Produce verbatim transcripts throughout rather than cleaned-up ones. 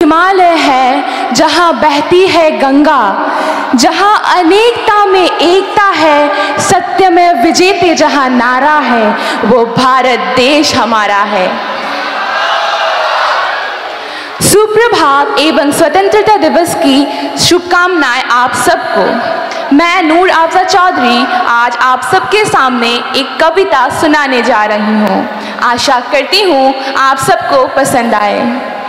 हिमालय है जहाँ बहती है गंगा, जहाँ अनेकता में एकता है, सत्य में विजेते जहाँ नारा है, वो भारत देश हमारा है। सुप्रभात एवं स्वतंत्रता दिवस की शुभकामनाएं आप सबको। मैं नूर आफजा चौधरी आज आप सबके सामने एक कविता सुनाने जा रही हूँ। आशा करती हूँ आप सबको पसंद आए।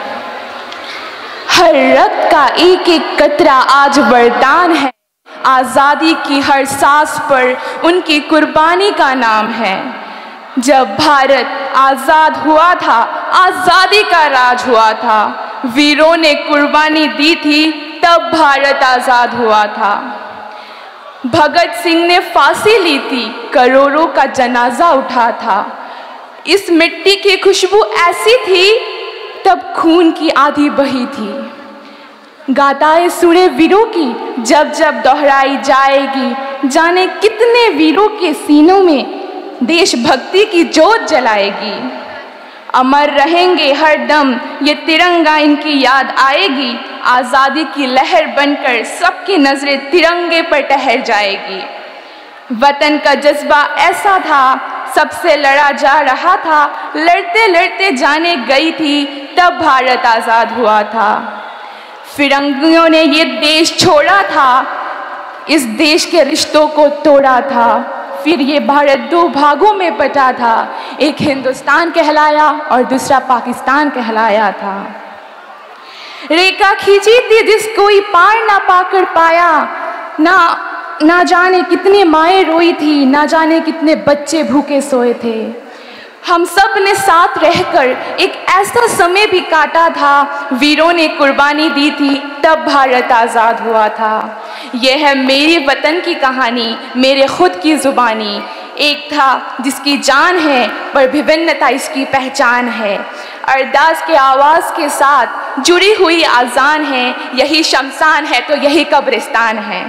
हर रक्त का एक एक कतरा आज वरदान है, आज़ादी की हर सांस पर उनकी कुर्बानी का नाम है। जब भारत आज़ाद हुआ था, आज़ादी का राज हुआ था, वीरों ने कुर्बानी दी थी, तब भारत आज़ाद हुआ था। भगत सिंह ने फांसी ली थी, करोड़ों का जनाजा उठा था। इस मिट्टी की खुशबू ऐसी थी, तब खून की आंधी बही थी। गाथाएं सुने वीरों की जब जब दोहराई जाएगी, जाने कितने वीरों के सीनों में देशभक्ति की जोत जलाएगी। अमर रहेंगे हर दम ये तिरंगा, इनकी याद आएगी। आज़ादी की लहर बनकर सबकी नजरें तिरंगे पर ठहर जाएगी। वतन का जज्बा ऐसा था, सबसे लड़ा जा रहा था, लड़ते लड़ते जाने गई थी, तब भारत आज़ाद हुआ था। फिरंगियों ने ये देश छोड़ा था, इस देश के रिश्तों को तोड़ा था। फिर ये भारत दो भागों में बटा था, एक हिंदुस्तान कहलाया और दूसरा पाकिस्तान कहलाया था। रेखा खींची थी जिस कोई पार ना पाकर पाया, ना ना जाने कितने माएँ रोई थी, ना जाने कितने बच्चे भूखे सोए थे। हम सब ने साथ रहकर एक ऐसा समय भी काटा था, वीरों ने कुर्बानी दी थी, तब भारत आज़ाद हुआ था। यह है मेरी वतन की कहानी, मेरे खुद की ज़ुबानी। एक था जिसकी जान है, पर विभिन्नता इसकी पहचान है। अरदास के आवाज़ के साथ जुड़ी हुई आज़ान है, यही शमशान है तो यही कब्रिस्तान है।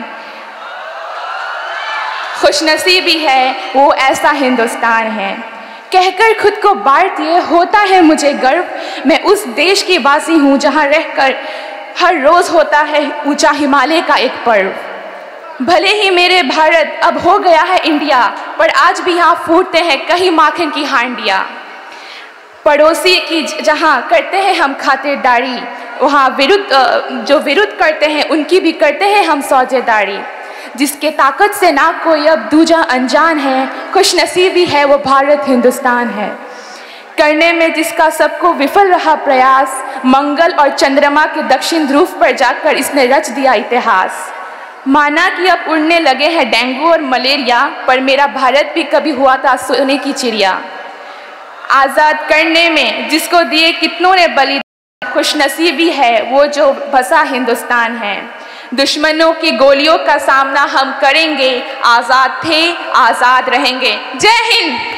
खुशनसीबी है वो ऐसा हिंदुस्तान है। कहकर खुद को भारतीय होता है मुझे गर्व, मैं उस देश की वासी हूँ जहाँ रहकर हर रोज़ होता है ऊंचा हिमालय का एक पर्व। भले ही मेरे भारत अब हो गया है इंडिया, पर आज भी यहाँ फूटते हैं कहीं माखन की हांडिया। पड़ोसी की जहाँ करते हैं हम खातिरदारी, वहाँ विरुद्ध जो विरुद्ध करते हैं उनकी भी करते हैं हम सौजेदारी। जिसके ताकत से ना कोई अब दूजा अनजान है, खुशनसीबी है वो भारत हिंदुस्तान है। करने में जिसका सबको विफल रहा प्रयास, मंगल और चंद्रमा के दक्षिण ध्रुव पर जाकर इसने रच दिया इतिहास। माना कि अब उड़ने लगे हैं डेंगू और मलेरिया, पर मेरा भारत भी कभी हुआ था सोने की चिड़िया। आज़ाद करने में जिसको दिए कितनों ने बलिदान, खुशनसीबी है वो जो बसा हिंदुस्तान है। दुश्मनों की गोलियों का सामना हम करेंगे, आज़ाद थे आज़ाद रहेंगे। जय हिंद।